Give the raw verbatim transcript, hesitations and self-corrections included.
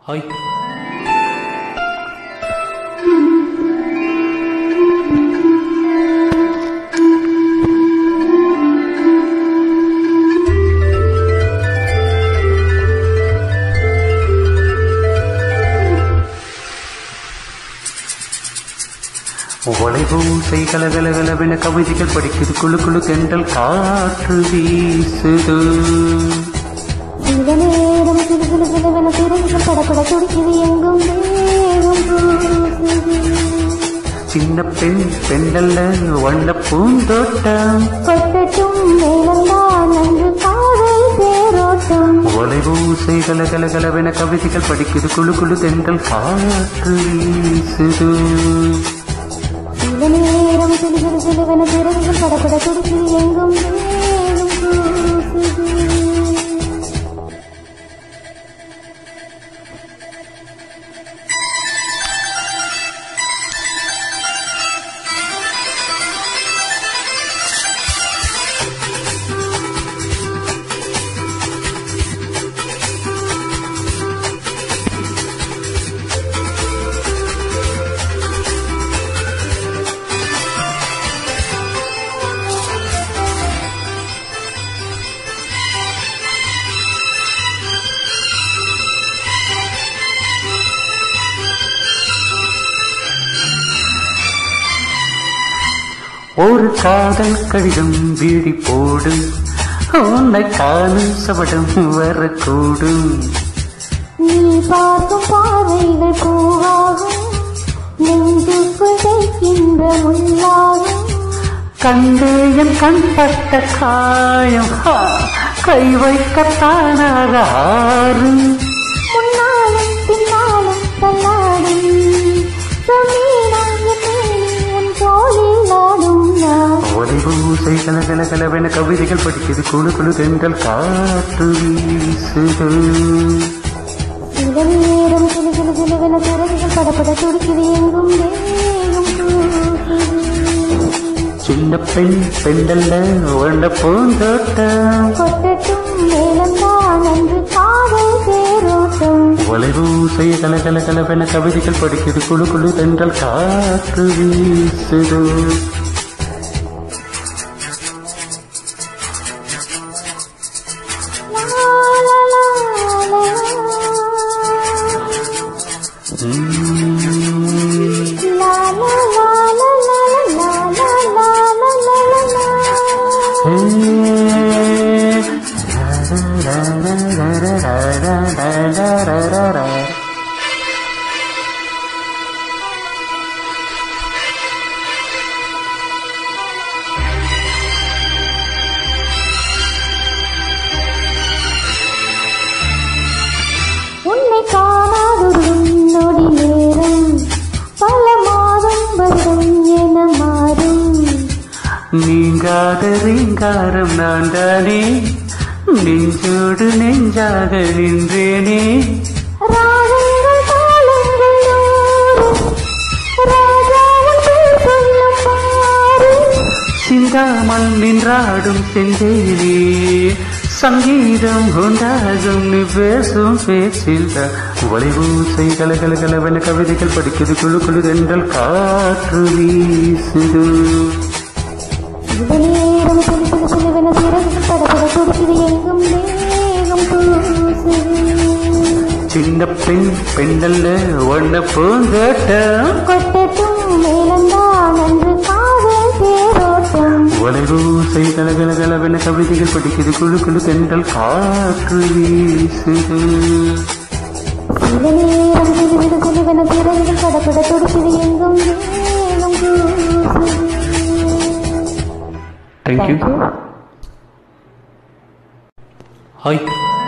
Hi. வளைபூசை கலகலகலவென கவிதைகள் படிக்குது, குழு குழு தென்றல் காற்று வீசுது. சின்ன பெண் பெண்டல்ல வண்ண பூந்தோட்டம், வளைபூசை கலகலகலவென கவிதைகள் படிக்குது, குழு குழு தென்றல் காற்று வீசுது. நேரம் சிலுசிலு சிலுவென திரைகள் படப்பட துடிக்கி எங்கும் ஒரு காதல் கடிதம் வீடி போடும், உன்னை காணும் சபடம் வரக்கூடும். நீ பார்க்கும் பார்வைகள் பூவாகும், நெஞ்சுக்குள் தைக்கின்ற முள்ளாகும். கண்டேயம் கண்பட்ட காயம் கை வைக்கத்தானாக ஆறும். முன்னாலும் பின்னாலும் தள்ளாடும் வளைபூசை கலகலகலவென கவிதைகள் படிக்குது, குழு குழு தென்றல் காற்று வீசுது. சில நேரம் சிலு சிலு சிலுவென திரைகள் படப்பட துடிக்குது எங்கும் சின்ன பெண் பெண்டல்ல வண்ண பூந்தோட்டம், கொட்டட்டும் மேலந்தான் அன்று காதல் தேரோட்டம். வளைபூசை கலகலகலவென கவிதைகள் படிக்குது, குழு குழு தென்றல் காற்று வீசுது. உன்னை காணாதொரு நொடி நேரம் பல மாதம் வருடம் என மாறும். நீங்காத ரீங்காரம் நான் தானே, நெஞ்சோடு நெஞ்சாக நின்றேனே. ராகங்கள் தாளங்கள் நூறு, ராஜாவும் சொல்லும் பாரு. சிந்தாமல் நின்றாடும் செந்தேனே, சங்கீதம் உண்டாகும் நீ பேசும் பேச்சில். வளைபூசை கலகலகலவென கவிதைகள் படிக்குது, குழு குழு தென்றல் காற்று வீசுது. சில நேரம் சிலு சிலு சிலுவென திரைகள் படப்பட துடிக்குது எங்கும் மேகம் பூசுது. சின்ன பெண் பெண்டல்ல வண்ண பூந்தோட்டம், கொட்டட்டும் மேலந்தான் அன்று காதல் தேரோட்டம். வளைபூசை கலகலகலவென கவிதைகள் படிக்குது, குழு குழு தென்றல் காற்று வீசுது. சில நேரம் சிலு சிலு சிலுவென திரைகள் படப்பட துடிக்குது எங்கும் மேகம் பூசுது. Thank you. Hi.